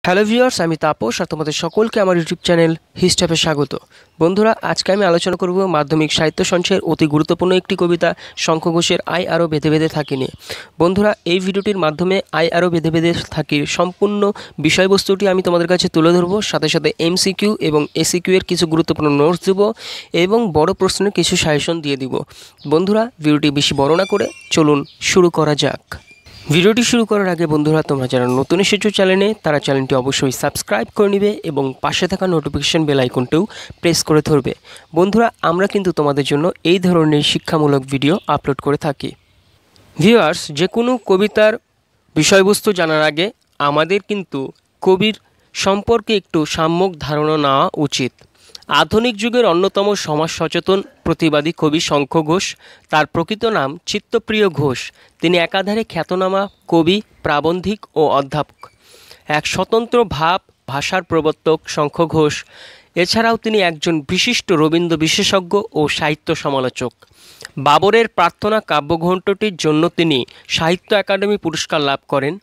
Hello viewers, আমি তাপস আর তোমাদের সকলকে আমার ইউটিউব চ্যানেল হিস্টাপে স্বাগত। বন্ধুরা, আজকে আমি আলোচনা করব মাধ্যমিক সাহিত্য সঞ্চয়ের অতি গুরুত্বপূর্ণ একটি কবিতা শঙ্খ ঘোষের আই আরও বেঁধে বেঁধে থাকি নিয়ে। বন্ধুরা, এই ভিডিওটির মাধ্যমে আই আরও বেঁধে বেঁধে থাকির সম্পূর্ণ বিষয়বস্তুটি আমি তোমাদের কাছে তুলে ধরবো, সাথে সাথে এমসিকিউ এবং এসিকিউ এর কিছু গুরুত্বপূর্ণ নোটস দেবো এবং বড় প্রশ্নের কিছু সাজেশন দিয়ে দিব। বন্ধুরা, ভিডিওটি বেশি বড় না করে চলুন শুরু করা যাক। ভিডিওটি শুরু করার আগে বন্ধুরা, তোমরা যারা নতুন এসেছো চ্যানেলে, তারা চ্যানেলটি অবশ্যই সাবস্ক্রাইব করে নেবে এবং পাশে থাকা নোটিফিকেশন বেল আইকনটিও প্রেস করে ধরবে। বন্ধুরা, আমরা কিন্তু তোমাদের জন্য এই ধরনের শিক্ষামূলক ভিডিও আপলোড করে থাকি। ভিউয়ার্স, যে কোনো কবিতার বিষয়বস্তু জানার আগে আমাদের কিন্তু কবির সম্পর্কে একটু সম্যক ধারণা নেওয়া উচিত। আধুনিক যুগের অন্যতম সমাজ সচেতন প্রতিবাদী কবি শঙ্খ ঘোষ, তার প্রকৃত নাম চিত্তপ্রিয় ঘোষ। তিনি একাধারে খ্যাতনামা কবি, প্রাবন্ধিক ও অধ্যাপক। এক স্বতন্ত্র ভাষার প্রবর্তক শঙ্খ ঘোষ এছাড়াও তিনি একজন বিশিষ্ট রবীন্দ্র বিশেষজ্ঞ ও সাহিত্য সমালোচক। বাবরের প্রার্থনা কাব্যগ্রন্থটির জন্য তিনি সাহিত্য একাডেমি পুরস্কার লাভ করেন।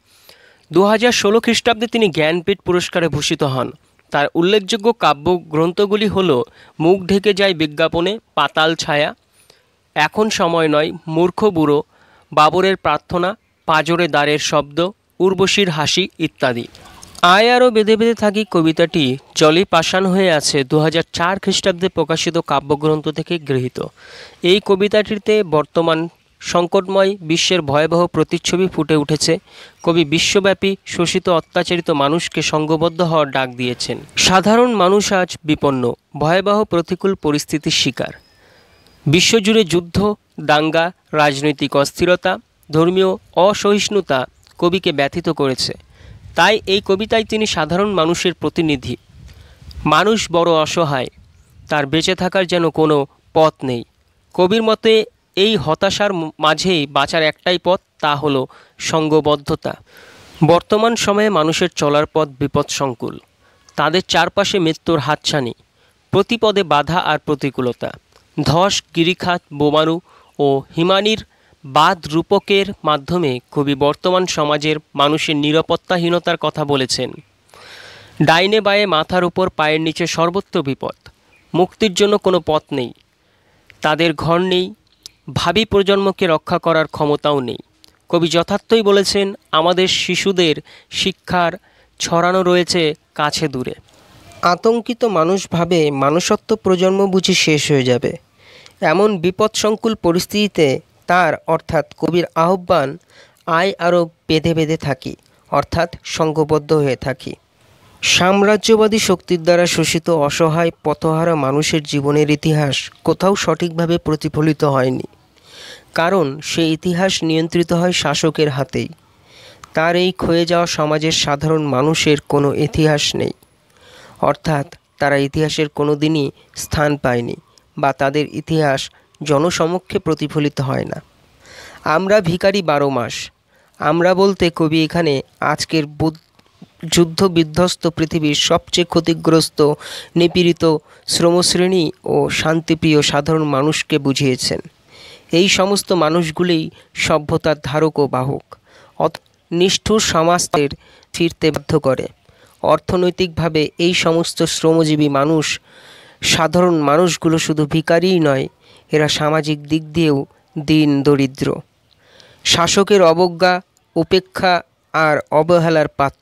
2016 খ্রিস্টাব্দে তিনি জ্ঞানপীঠ পুরস্কারে ভূষিত হন। তার উল্লেখযোগ্য কাব্যগ্রন্থগুলি হল মুখ ঢেকে যায় বিজ্ঞাপনে, পাতাল ছায়া, এখন সময় নয়, মূর্খ বুড়ো, বাবরের প্রার্থনা, পাঁজরে দ্বারের শব্দ, উর্বশীর হাসি ইত্যাদি। আই আরও বেঁধে বেঁধে থাকি কবিতাটি জলে পাষাণ হয়ে আছে 2004 খ্রিস্টাব্দে প্রকাশিত কাব্যগ্রন্থ থেকে গৃহীত। এই কবিতাটিতে বর্তমান সংকটময় বিশ্বের ভয়াবহ প্রতিচ্ছবি ফুটে উঠেছে। কবি বিশ্বব্যাপী শোষিত অত্যাচারিত মানুষকে সংঘবদ্ধ হওয়ার ডাক দিয়েছেন। সাধারণ মানুষ আজ বিপন্ন, ভয়াবহ প্রতিকূল পরিস্থিতির শিকার। বিশ্বজুড়ে যুদ্ধ, দাঙ্গা, রাজনৈতিক অস্থিরতা, ধর্মীয় অসহিষ্ণুতা কবিকে ব্যথিত করেছে। তাই এই কবিতায় তিনি সাধারণ মানুষের প্রতিনিধি। মানুষ বড় অসহায়, তার বেঁচে থাকার যেন কোনো পথ নেই। কবির মতে এই হতাশার মাঝেই বাঁচার একটাই পথ, তা হলো সঙ্গবদ্ধতা। বর্তমান সময়ে মানুষের চলার পথ বিপদসংকুল। তাদের চারপাশে মৃত্যুর হাতছানি, প্রতিপদে বাধা আর প্রতিকূলতা। ধস, গিরিখাত, বোমারু ও হিমানির বাদ রূপকের মাধ্যমে কবি বর্তমান সমাজের মানুষের নিরাপত্তাহীনতার কথা বলেছেন। ডাইনে বায়ে, মাথার উপর, পায়ের নিচে সর্বত্র বিপদ। মুক্তির জন্য কোনো পথ নেই, তাদের ঘর নেই, ভাবি প্রজন্মকে রক্ষা করার ক্ষমতাও নেই। কবি যথার্থই বলেছেন, আমাদের শিশুদের শিক্ষার ছড়ানো রয়েছে কাছে দূরে। আতঙ্কিত মানুষ ভাবে মানুষত্ব প্রজন্ম বুঝি শেষ হয়ে যাবে। এমন বিপদসংকুল পরিস্থিতিতে তার অর্থাৎ কবির আহ্বান, আই আরও বেঁধে বেঁধে থাকি, অর্থাৎ সংঘবদ্ধ হয়ে থাকি। সাম্রাজ্যবাদী শক্তির দ্বারা শোষিত অসহায় পথহারা মানুষের জীবনের ইতিহাস কোথাও সঠিকভাবে প্রতিফলিত হয়নি, কারণ সেই ইতিহাস নিয়ন্ত্রিত হয় শাসকের হাতেই। তার এই ক্ষয়ে যাওয়া সমাজের সাধারণ মানুষের কোনো ইতিহাস নেই, অর্থাৎ তারা ইতিহাসের কোনো দিনই স্থান পায়নি বা তাদের ইতিহাস জনসমক্ষে প্রতিফলিত হয় না। আমরা ভিখারি 12 মাস। আমরা বলতে কবি এখানে আজকের যুদ্ধ বিধ্বস্ত পৃথিবীর সবচেয়ে ক্ষতিগ্রস্ত, নিপীড়িত শ্রমশ্রেণী ও শান্তিপ্রিয় সাধারণ মানুষকে বুঝিয়েছেন। এই সমস্ত মানুষগুলিই সভ্যতার ধারক ও বাহক। নিষ্ঠুর সমাজের ফিরতে বাধ্য করে। অর্থনৈতিকভাবে এই সমস্ত শ্রমজীবী মানুষ, সাধারণ মানুষগুলো শুধু ভিখারিই নয়, এরা সামাজিক দিক দিয়েও দিন দরিদ্র, শাসকের অবজ্ঞা, উপেক্ষা আর অবহেলার পাত্র।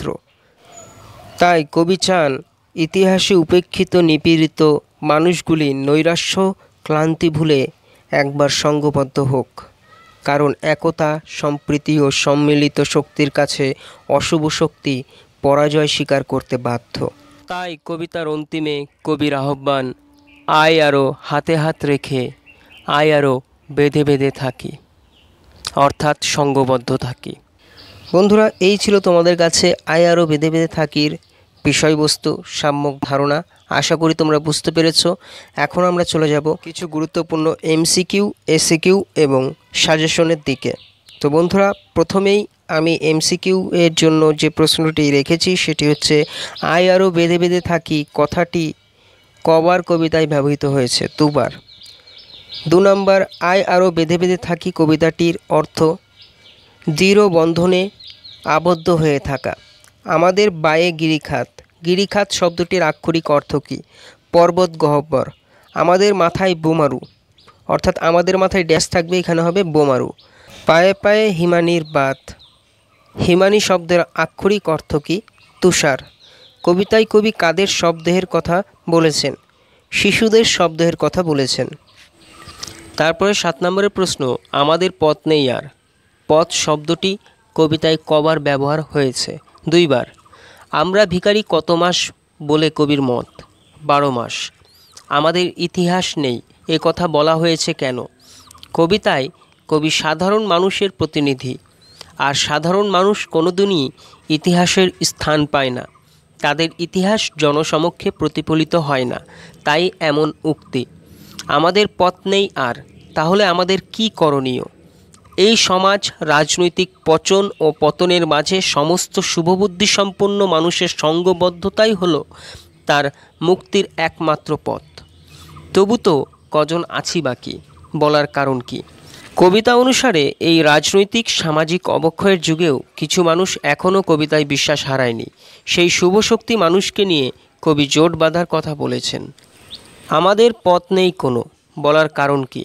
তাই কবি চান ইতিহাসে উপেক্ষিত নিপীড়িত মানুষগুলি নৈরাশ্য, ক্লান্তি ভুলে একবার সংঘবদ্ধ হোক, কারণ একতা, সম্প্রীতি ও সম্মিলিত শক্তির কাছে অশুভ শক্তি পরাজয় স্বীকার করতে বাধ্য। তাই কবিতার অন্তিমে কবির আহ্বান, আই আরও হাতে হাত রেখে আই আরও বেঁধে বেঁধে থাকি, অর্থাৎ সংঘবদ্ধ থাকি। বন্ধুরা, এই ছিল তোমাদের কাছে আই আরও বেঁধে বেঁধে থাকির বিষয়বস্তু, সাম্যক ধারণা। আশা করি তোমরা বুঝতে পেরেছো। এখন আমরা চলে যাব কিছু গুরুত্বপূর্ণ এমসিকিউ, এসিকিউ এবং সাজেশনের দিকে। তো বন্ধুরা, প্রথমেই আমি এমসিকিউ এর জন্য যে প্রশ্নটি রেখেছি সেটি হচ্ছে, আই আরও বেঁধে বেঁধে থাকি কথাটি কবার কবিতায় ব্যবহৃত হয়েছে? 2 বার। 2 নম্বর, আই আরও বেঁধে বেঁধে থাকি কবিতাটির অর্থ দৃঢ় বন্ধনে আবদ্ধ হয়ে থাকা। আমাদের বায়ে গিরিখাত। গিরিখাত শব্দটির আক্ষরিক অর্থ কী? পর্বত গহ্বর। আমাদের মাথায় বোমারু, অর্থাৎ আমাদের মাথায় ড্যাশ থাকবে, এখানে হবে বোমারু। পায়ে পায়ে হিমানির বাত। হিমানি শব্দের আক্ষরিক অর্থ কী? তুষার। কবিতায় কবি কাদের শবদেহের কথা বলেছেন? শিশুদের শবদেহের কথা বলেছেন। তারপরে 7 নম্বরের প্রশ্ন, আমাদের পথ নেই আর। পথ শব্দটি কবিতায় কবার ব্যবহার হয়েছে? 2 বার। আমরা ভিখারি কত মাস বলে কবির মত? 12 মাস। আমাদের ইতিহাস নেই এ কথা বলা হয়েছে কেন? কবিতায় কবি সাধারণ মানুষের প্রতিনিধি, আর সাধারণ মানুষ কোনোদিনই ইতিহাসের স্থান পায় না, তাদের ইতিহাস জনসমক্ষে প্রতিফলিত হয় না, তাই এমন উক্তি। আমাদের পথ নেই আর, তাহলে আমাদের কি করণীয়? এই সমাজ রাজনৈতিক পচন ও পতনের মাঝে সমস্ত শুভবুদ্ধিসম্পন্ন মানুষের সঙ্গবদ্ধতাই হলো তার মুক্তির একমাত্র পথ। তবু তো কজন আছি বাকি, বলার কারণ কি? কবিতা অনুসারে এই রাজনৈতিক সামাজিক অবক্ষয়ের যুগেও কিছু মানুষ এখনও কবিতায় বিশ্বাস হারায়নি। সেই শুভশক্তি মানুষকে নিয়ে কবি জোট বাঁধার কথা বলেছেন। আমাদের পথ নেই কোনো, বলার কারণ কি?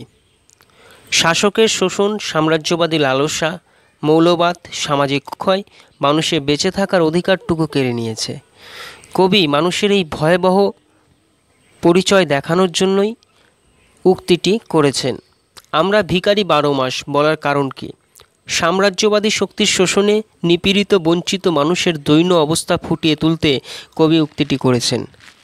শাসকের শোষণ, সাম্রাজ্যবাদী লালসা, মৌলবাদ, সামাজিক ক্ষয় মানুষের বেঁচে থাকার অধিকারটুকু কেড়ে নিয়েছে। কবি মানুষের এই ভয়াবহ পরিচয় দেখানোর জন্যই উক্তিটি করেছেন। আমরা ভিখারি 12 মাস, বলার কারণ কি? সাম্রাজ্যবাদী শক্তির শোষণে নিপীড়িত বঞ্চিত মানুষের দৈন্য অবস্থা ফুটিয়ে তুলতে কবি উক্তিটি করেছেন।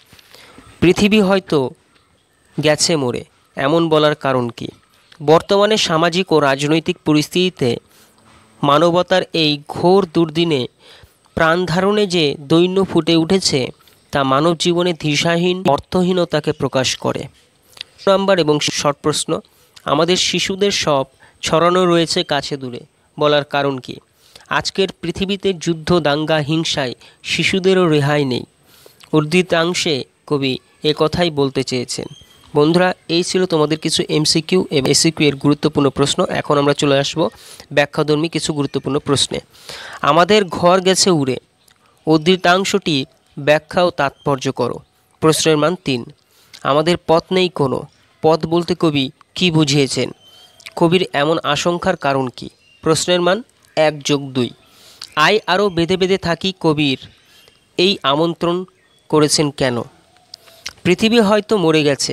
পৃথিবী হয়তো গেছে মরে, এমন বলার কারণ কি? বর্তমানে সামাজিক ও রাজনৈতিক পরিস্থিতিতে মানবতার এই ঘোর দুর্দিনে প্রাণধারণে যে দৈন্য ফুটে উঠেছে তা মানব জীবনে দিশাহীন অর্থহীনতাকে প্রকাশ করে। নাম্বার এবং শর্ট প্রশ্ন, আমাদের শিশুদের সব ছড়ানো রয়েছে কাছে দূরে, বলার কারণ কি? আজকের পৃথিবীতে যুদ্ধ, দাঙ্গা, হিংসায় শিশুদেরও রেহাই নেই। উদ্ধৃতাংশে কবি কথাই বলতে চেয়েছেন। বন্ধুরা, এই ছিল তোমাদের কিছু এমসিকিউ এবং এসিকিউ এর গুরুত্বপূর্ণ প্রশ্ন। এখন আমরা চলে আসব ব্যাখ্যাধর্মী কিছু গুরুত্বপূর্ণ প্রশ্নে। আমাদের ঘর গেছে উড়ে, উদ্ধৃতাংশটি ব্যাখ্যা ও তাৎপর্য করো। প্রশ্নের মান 3। আমাদের পথ নেই কোনো, পথ বলতে কবি কি বুঝিয়েছেন? কবির এমন আশঙ্কার কারণ কি? প্রশ্নের মান 1+2। আয় আরও বেঁধে বেঁধে থাকি কবির এই আমন্ত্রণ করেছেন কেন? পৃথিবী হয়তো মরে গেছে,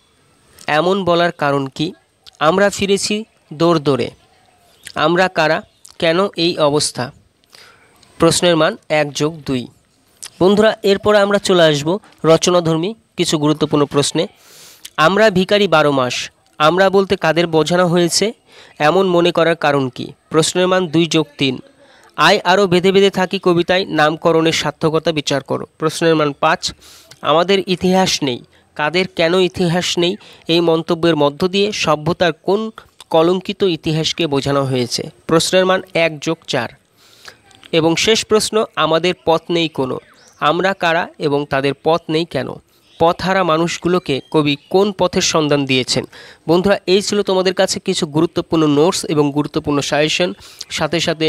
এমন বলার কারণ কি? আমরা ফিরেছি দৌড় দৌড়ে, আমরা কারা, কেন এই অবস্থা? প্রশ্নের মান 1+2। বন্ধুরা, এরপরে আমরা চলে আসব রচনাধর্মী কিছু গুরুত্বপূর্ণ প্রশ্নে। আমরা ভিখারি 12 মাস, আমরা বলতে কাদের বোঝানো হয়েছে? এমন মনে করার কারণ কি? প্রশ্নের মান 2+3। আয় আরও বেঁধে বেঁধে থাকি কবিতায় নামকরণের সার্থকতা বিচার করো। প্রশ্নের মান 5। আমাদের ইতিহাস নেই, কাদের কেন ইতিহাস নেই? এই মন্তব্যের মধ্য দিয়ে সভ্যতার কোন কলঙ্কিত ইতিহাসকে বোঝানো হয়েছে? প্রশ্নের মান 1+4। এবং শেষ প্রশ্ন, আমাদের পথ নেই কোনো, আমরা কারা এবং তাদের পথ নেই কেন? পথহারা মানুষগুলোকে কবি কোন পথের সন্ধান দিয়েছেন? বন্ধুরা, এই ছিল তোমাদের কাছে কিছু গুরুত্বপূর্ণ নোটস এবং গুরুত্বপূর্ণ সাজেশন, সাথে সাথে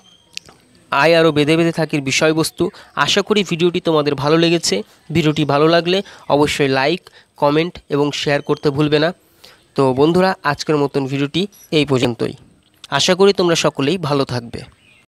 আয় আরও বেঁধে বেঁধে থাকির বিষয়বস্তু। আশা করি ভিডিওটি তোমাদের ভালো লেগেছে। ভিডিওটি ভালো লাগলে অবশ্যই লাইক, কমেন্ট এবং শেয়ার করতে ভুলবে না। তো বন্ধুরা, আজকের মতন ভিডিওটি এই পর্যন্তই। আশা করি তোমরা সকলেই ভালো থাকবে।